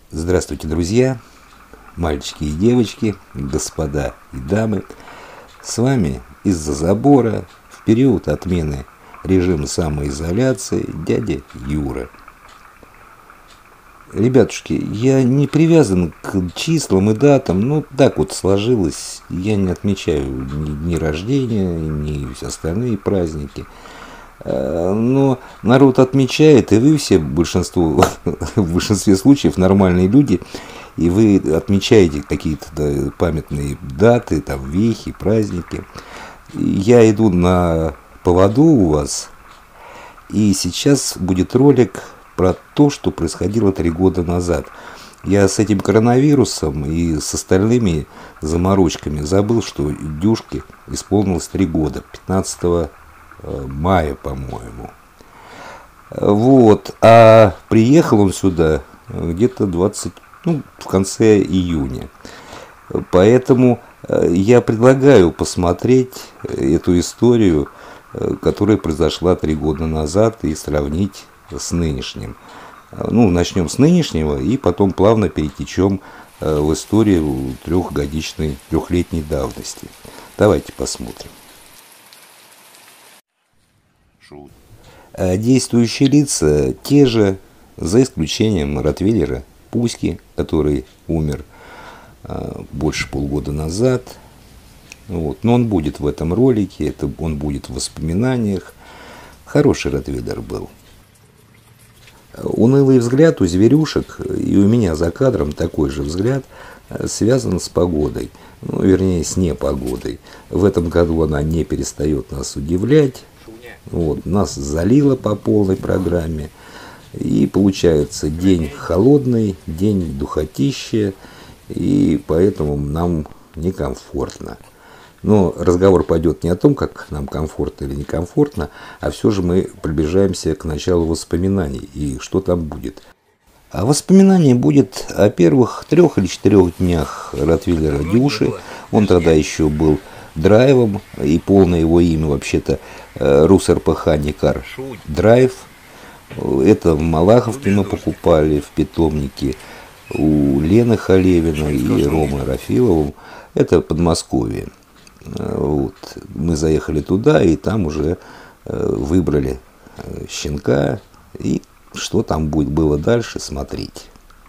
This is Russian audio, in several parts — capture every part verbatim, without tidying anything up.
Здравствуйте, друзья, мальчики и девочки, господа и дамы. С вами из-за забора в период отмены режима самоизоляции дядя Юра. Ребятушки, я не привязан к числам и датам, ну так вот сложилось. Я не отмечаю ни дни рождения, ни остальные праздники. Но народ отмечает, и вы все, большинство, в большинстве случаев нормальные люди, и вы отмечаете какие-то да, памятные даты, там, вехи, праздники. Я иду на поводу у вас, и сейчас будет ролик про то, что происходило три года назад. Я с этим коронавирусом и с остальными заморочками забыл, что Дюшке исполнилось три года, пятнадцатого мая, по-моему. Вот. А приехал он сюда где-то двадцать, ну, в конце июня. Поэтому я предлагаю посмотреть эту историю, которая произошла три года назад, и сравнить с нынешним. Ну, начнем с нынешнего и потом плавно перетечем в историю трехгодичной, трехлетней давности. Давайте посмотрим. Действующие лица те же, за исключением ротвейлера Пуськи, который умер а, больше полгода назад. Вот. Но он будет в этом ролике, это он будет в воспоминаниях. Хороший ротвейлер был. Унылый взгляд у зверюшек, и у меня за кадром такой же взгляд, связан с погодой. Ну, вернее, с непогодой. В этом году она не перестает нас удивлять. Вот, нас залило по полной программе. И получается день холодный, день духотище. И поэтому нам некомфортно. Но разговор пойдет не о том, как нам комфортно или некомфортно, а все же мы приближаемся к началу воспоминаний. И что там будет? А воспоминание будет о первых трех или четырех днях ротвейлера Дюши. Он тогда еще был драйвом, и полное его имя вообще-то РусРПХ Никар Драйв. Это в Малаховке мы покупали, в питомнике у Лены Халевина и Ромы Рафиловым. Это Подмосковье. Вот. Мы заехали туда, и там уже выбрали щенка. И что там будет было дальше, смотрите.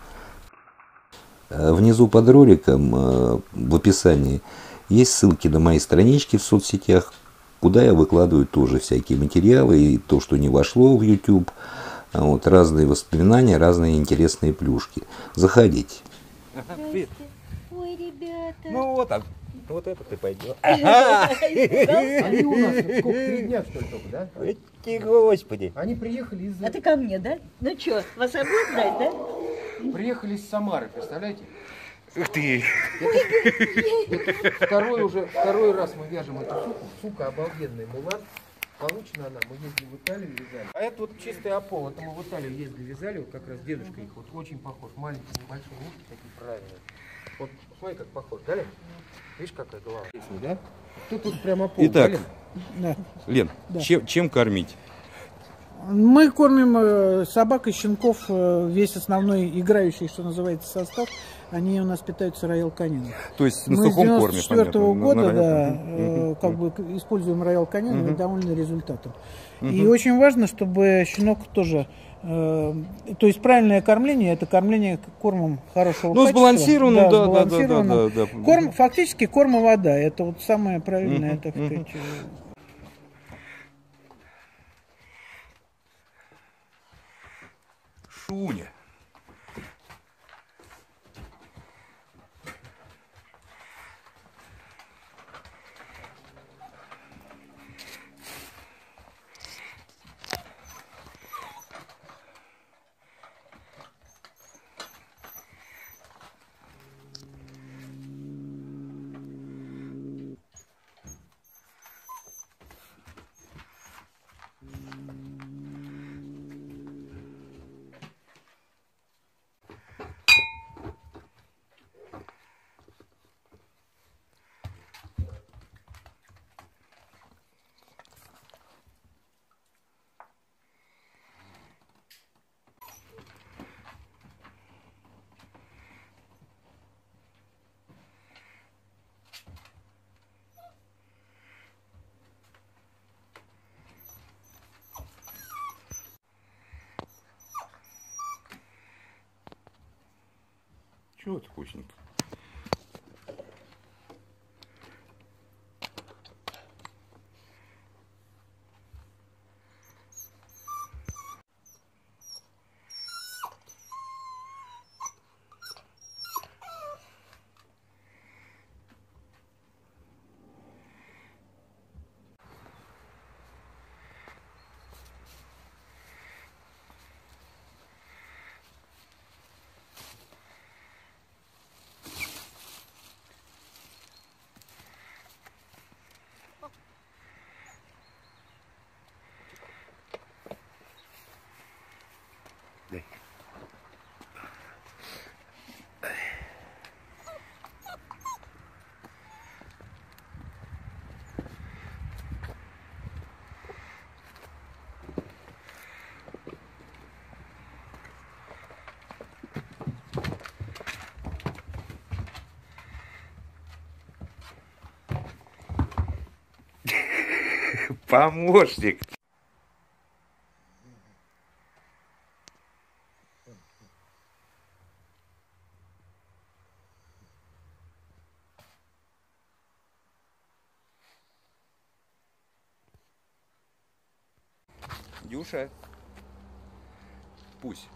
Внизу под роликом в описании есть ссылки на мои странички в соцсетях, куда я выкладываю тоже всякие материалы, и то, что не вошло в YouTube, вот, разные воспоминания, разные интересные плюшки. Заходите. Ой, ребята. Ну вот, а вот это ты пойдешь. Они у нас сколько, три дня, что ли, только, да? Эти, господи. Они приехали из... А ты ко мне, да? Ну что, вас обоих брать, да? Приехали из Самары, представляете? Ух ты. Второй уже, второй раз мы вяжем эту суку. Сука обалденная, мулат. Получена она, мы ездили в Италию, вязали. А это вот чистый опол, это мы в Италию ездили, вязали, вот как раз дедушка их, вот очень похож, маленькие, небольшие, ушки такие правильные. Вот, смотри, как похож, да, Лен? Видишь, какая голова? Да? Тут тут прямо опол. Итак, да, Лен, Да. чем, чем кормить? Мы кормим э, собак и щенков, э, весь основной играющий, что называется, состав, они у нас питаются роял канином. То есть на Мы с сухом корме, девяносто четвёртого понятно, года, на- на- да, Мгм. э, как бы к- используем роял канин, Мгм. и довольны результатом. Мгм. И очень важно, чтобы щенок тоже, э, то есть правильное кормление, это кормление кормом хорошего Ну, качества. сбалансированным, да, да, да, да, сбалансированным. да, да. Корм, фактически корм и вода, это вот самое правильное, Мгм, так мгм. сказать. Шуня. Вот вкусненько. Дай. Помощник. Дюша. Пусть.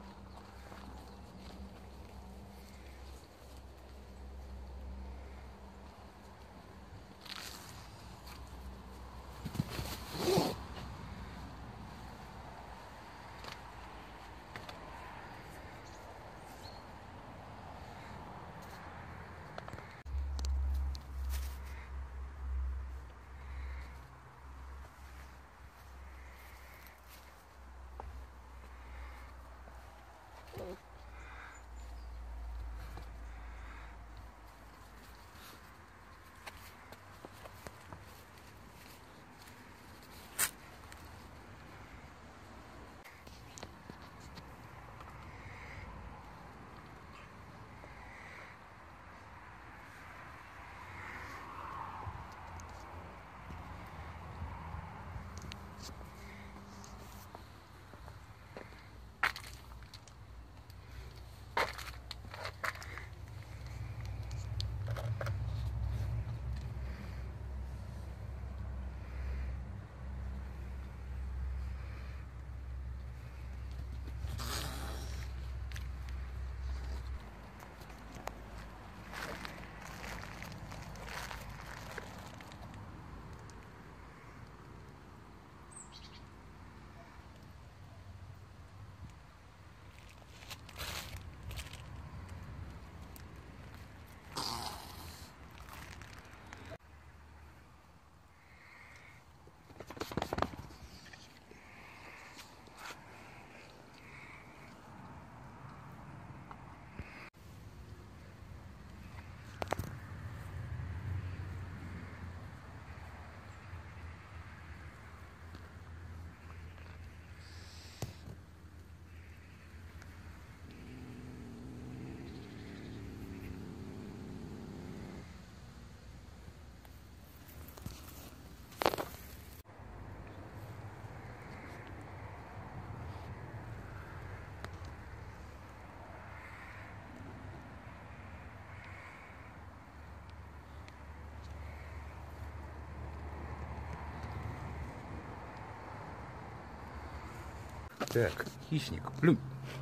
Так, хищник, плюнь.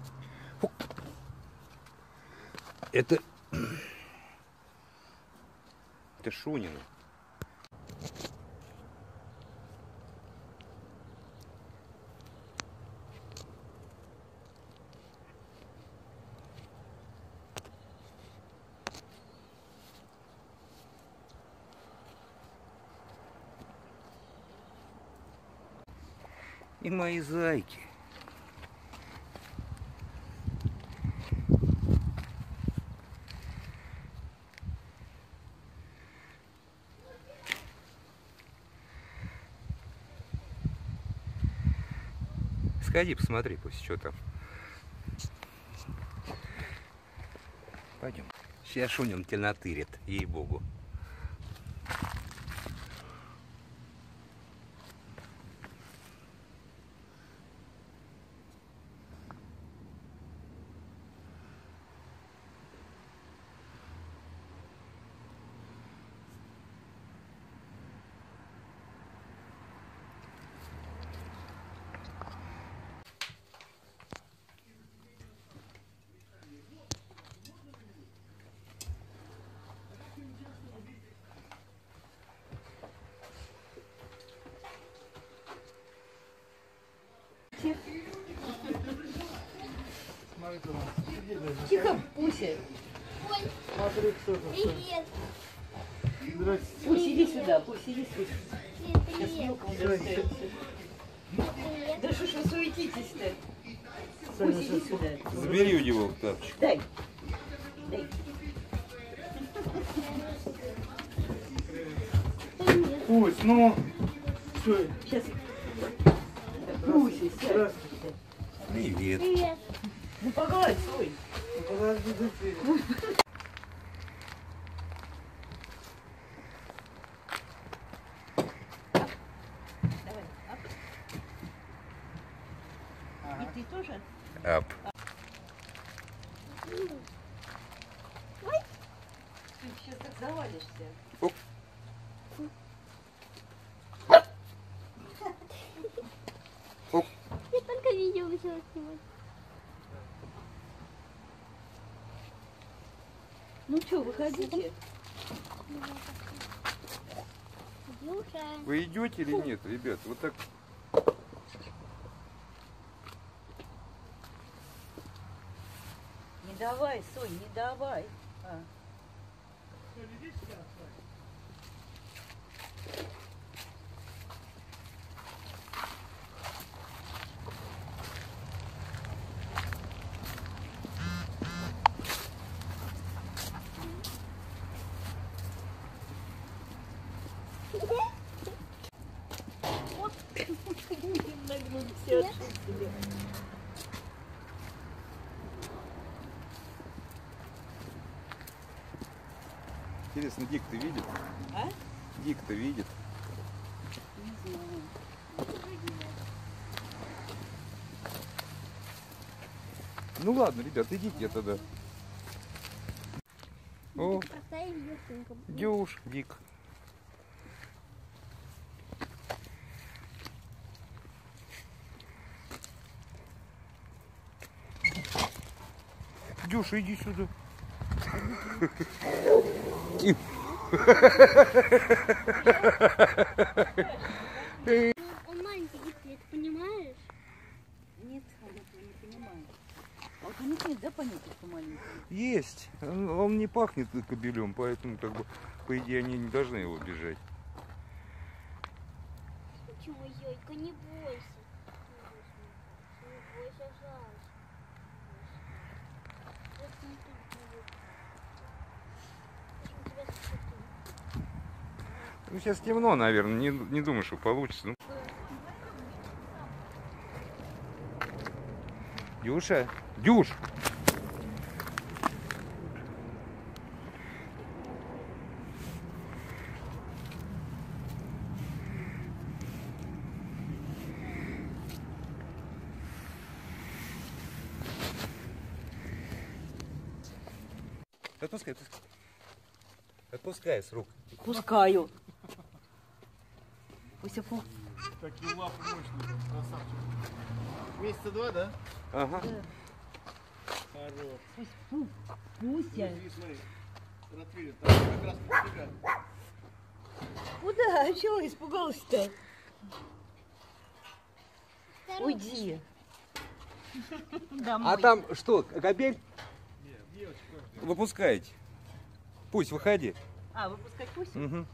Фу. Это... Это Шунина. И мои зайки. Сходи, посмотри, пусть что там. Пойдем. Сейчас Шунин тебя натырит, ей-богу. Тихо, Пуся. Смотри, кто тут. Привет. Здрасте. Пусть иди сюда, пусть иди сюда. Сейчас Привет. мелкому достанется. Да что ж вы суетитесь-то? Пусть иди сюда. Забери у него тапочек. Дай. Дай. Пусть, ну. Что? Сейчас. Пуся, сядь. Здравствуйте. Привет. Привет. Ну погладь свой. Подожди, ты. Давай. Ап. И ты тоже? Ап. Ты сейчас так завалишься. Я только видео хотела снимать. Ну что, выходите. Дюша. Вы идете или нет, ребят? Вот так. Не давай, Сонь, не давай. А. Нагнулся от шутки. Интересно, Дик-то видит? А? Дик-то видит? Не знаю. Ну ладно, ребят, идите тогда. О, Простая девчонка. Дюш, Дик. Дюша, иди сюда. Он маленький, ты это понимаешь? Нет, он этого не понимает. А вот у них нет, да, понятия, что маленький? Есть. Он, он не пахнет кобелем, поэтому, как бы, по идее, они не должны его бежать. Чего, Йойка, не бойся. Не бойся, жалко. Ну, сейчас темно, наверное. Не, не думаю, что получится. Ну. Дюша, Дюш! Отпускай, отпускай. Отпускай с рук. Пускаю. Пусть фу. Такие лапы мощные, красавчик. Месяца два, да? Ага. Хорош. Пусть фу. Пуся. И смотри, ротвейлер, там как раз подбегает. Куда? А чего испугался-то? Уйди. Домой. А там что, кобель? Выпускаете. Пусть, выходи. А, выпускать пусть? Угу.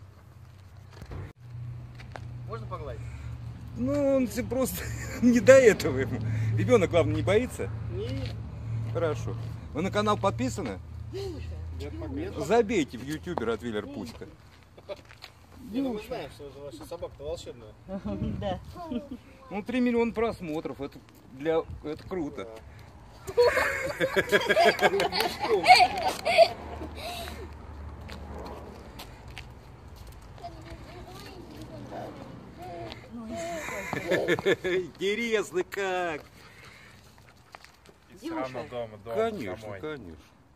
Можно погладить? Ну, он все просто не до этого ему. Ребенок, главное, не боится? Нет. Хорошо. Вы на канал подписаны? Нет, пока. Нет, Забейте в ютубе Ротвейлер Пуська. ну мы знаем, что ваша собака-то волшебная. Да. Ну, три миллиона просмотров. Это для. Это круто. Интересно как? Девушка. Конечно, конечно.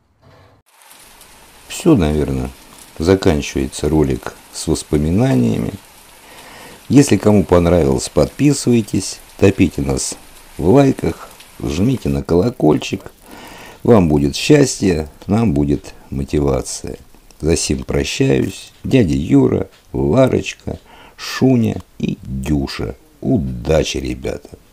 Все, наверное. Заканчивается ролик с воспоминаниями. Если кому понравилось, подписывайтесь, топите нас в лайках, жмите на колокольчик. Вам будет счастье, нам будет мотивация. За сим прощаюсь. Дядя Юра, Ларочка, Шуня и Дюша. Удачи, ребята!